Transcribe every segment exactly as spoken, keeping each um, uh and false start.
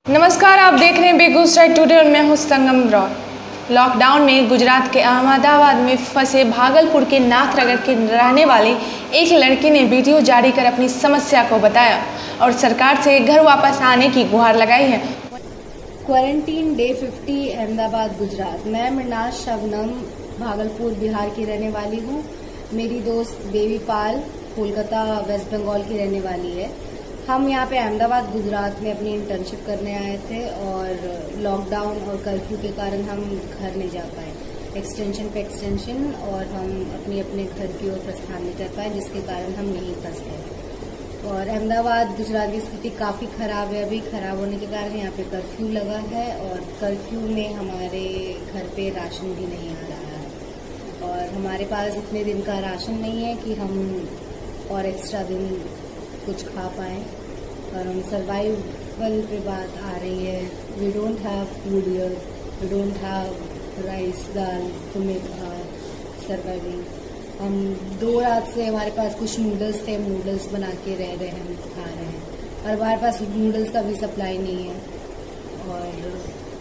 नमस्कार, आप देख रहे हैं बेगूसराय टुडे और मैं हूं संगम रॉय। लॉकडाउन में गुजरात के अहमदाबाद में फंसे भागलपुर के नाथनगर के रहने वाली एक लड़की ने वीडियो जारी कर अपनी समस्या को बताया और सरकार से घर वापस आने की गुहार लगाई है। Quarantine day fifty Ahmedabad Gujarat. मैं मृणाल शबनम भागलपुर बिहार की रहने वाली हूँ। मेरी दोस्त बेबी पाल कोलकाता वेस्ट बंगाल की रहने वाली है। हम यहाँ पे अहमदाबाद गुजरात में अपनी इंटर्नशिप करने आए थे और लॉकडाउन और कर्फ्यू के कारण हम घर नहीं जा पाए, एक्सटेंशन पे एक्सटेंशन, और हम अपने अपने घर की ओर प्रस्थान नहीं कर पाए, जिसके कारण हम यहीं फंस गए। और अहमदाबाद गुजरात की स्थिति काफ़ी खराब है। अभी खराब होने के कारण यहाँ पे कर्फ्यू लगा है और कर्फ्यू में हमारे घर पे राशन भी नहीं आ रहा है और हमारे पास इतने दिन का राशन नहीं है कि हम और एक्स्ट्रा दिन कुछ खा पाएँ और हम सर्वाइवल पे बात आ रही है। We don't have food here, we don't have rice dal to make surviving. हम दो रात से हमारे पास कुछ नूडल्स थे, नूडल्स बना के रह रहे हैं, हम खा रहे हैं और हमारे पास नूडल्स का भी सप्लाई नहीं है और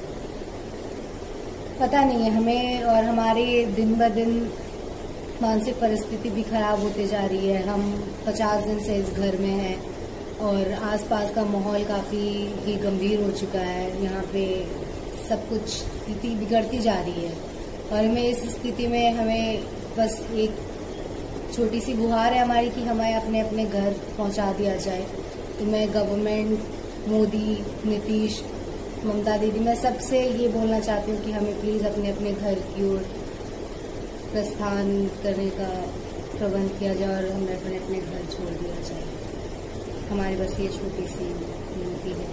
पता नहीं है हमें। और हमारी दिन ब दिन मानसिक परिस्थिति भी खराब होते जा रही है। हम पचास दिन से इस घर में हैं और आसपास का माहौल काफ़ी ही गंभीर हो चुका है। यहाँ पे सब कुछ स्थिति बिगड़ती जा रही है और हमें इस स्थिति में हमें बस एक छोटी सी गुहार है हमारी कि हमें अपने अपने घर पहुँचा दिया जाए। तो मैं गवर्नमेंट, मोदी, नीतीश, ममता दीदी, मैं सबसे ये बोलना चाहती हूँ कि हमें प्लीज़ अपने अपने घर की ओर प्रस्थान करने का प्रबंध किया जाए और हमें अपने अपने घर छोड़ दिया जाए। हमारी बस ये छोटी सी विनती है।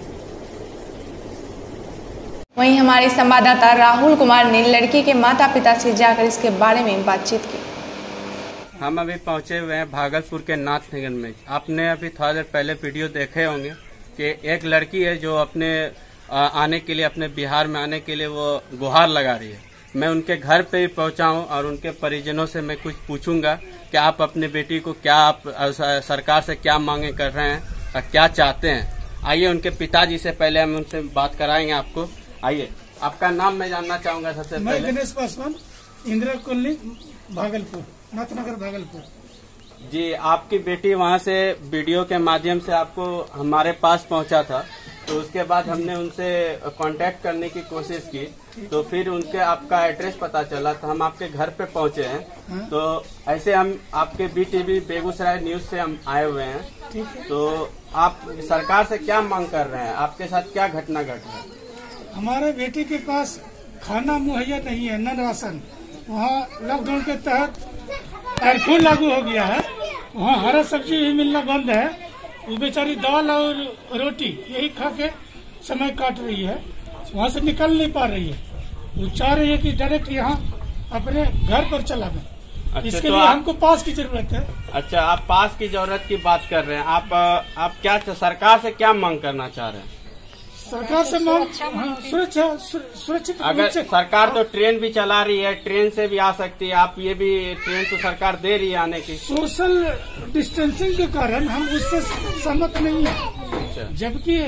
वहीं हमारे संवाददाता राहुल कुमार ने लड़की के माता पिता से जाकर इसके बारे में बातचीत की। हम अभी पहुंचे हुए हैं भागलपुर के नाथनगर में। आपने अभी थोड़ा देर पहले वीडियो देखे होंगे कि एक लड़की है जो अपने आने के लिए, अपने बिहार में आने के लिए वो गुहार लगा रही है। मैं उनके घर पे ही पहुंचा हूं और उनके परिजनों से मैं कुछ पूछूंगा कि आप अपने बेटी को क्या, आप सरकार से क्या मांगे कर रहे हैं और क्या चाहते हैं। आइए उनके पिताजी से पहले हम उनसे बात कराएंगे आपको। आइए, आपका नाम मैं जानना चाहूंगा सबसे पहले। मैं गणेश पासवान, इंदिरा कॉलोनी, भागलपुर, नाथनगर, भागलपुर। जी, आपकी बेटी वहाँ से वीडियो के माध्यम से आपको हमारे पास पहुँचा था, तो उसके बाद हमने उनसे कांटेक्ट करने की कोशिश की, तो फिर उनके आपका एड्रेस पता चला, तो हम आपके घर पे पहुंचे हैं। हाँ? तो ऐसे हम आपके बीटीवी बेगूसराय न्यूज से हम आए हुए हैं। तो आप सरकार से क्या मांग कर रहे हैं? आपके साथ क्या घटना घट रहा है? हमारे बेटी के पास खाना मुहैया नहीं है, न राशन। वहाँ लॉकडाउन के तहत कर्फ्यू लागू हो गया है, वहाँ हरा सब्जी भी मिलना बंद है। वो बेचारी दाल और रोटी यही खा के समय काट रही है, वहाँ से निकल नहीं पा रही है। वो चाह रही है कि डायरेक्ट यहाँ अपने घर पर चला गए। अच्छा, इसके तो लिए आप, हमको पास की जरूरत है। अच्छा, आप पास की जरूरत की बात कर रहे हैं। आप आप क्या सरकार से क्या मांग करना चाह रहे हैं? सरकार से मांग सुरक्षा, सुरक्षित। अगर सरकार तो ट्रेन भी चला रही है, ट्रेन से भी आ सकती है, आप ये भी ट्रेन तो सरकार दे रही है आने की। सोशल डिस्टेंसिंग के कारण हम उससे सहमत नहीं है। जबकि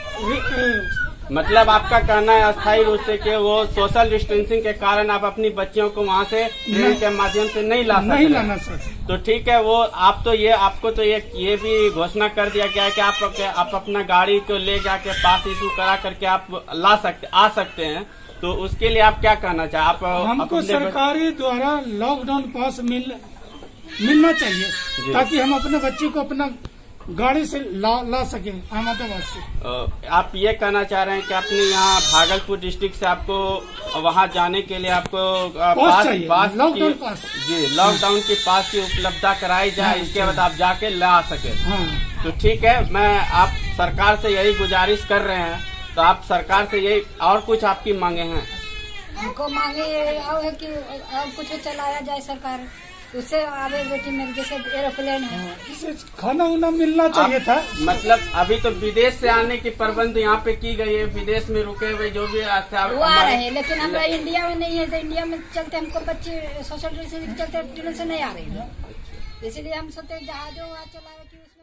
मतलब आपका कहना है अस्थायी रूप से कि वो सोशल डिस्टेंसिंग के कारण आप अपनी बच्चियों को वहाँ से ट्रेन के माध्यम से नहीं ला सकते। नहीं लाना सकते। तो ठीक है, वो आप तो ये आपको तो ये ये भी घोषणा कर दिया गया है कि आप आप अपना गाड़ी को ले जाके पास इशू करा करके आप ला सकते आ सकते हैं। तो उसके लिए आप क्या कहना चाहें? आप हमको सरकारी द्वारा लॉकडाउन पास मिल मिलना चाहिए ताकि हम अपने बच्चे को अपना गाड़ी से ला, ला सके अहमदाबाद से। आप ये कहना चाह रहे हैं कि अपने यहाँ भागलपुर डिस्ट्रिक्ट से आपको वहाँ जाने के लिए आपको पास पास लॉकडाउन पास जी लॉकडाउन की पास की उपलब्धता कराई जाए, इसके बाद आप जाके ला सके। हाँ। तो ठीक है, मैं आप सरकार से यही गुजारिश कर रहे हैं। तो आप सरकार से यही और कुछ आपकी मांगे हैं? हमको मांगे है कि और कुछ चलाया जाए सरकार, उससे आगे बेटी में जैसे एरोप्लेन है, जिसे खाना उना मिलना चाहिए था। मतलब अभी तो विदेश से आने की प्रबंध यहाँ पे की गई है, विदेश में रुके हुए जो भी आते वो आ रहे हैं, लेकिन हमारा इंडिया में नहीं है। तो इंडिया में चलते हमको बच्चे सोशल डिस्टेंसिंग चलते ट्रेन से नहीं आ रहे हैं, इसलिए हम सोचते जहाजों चला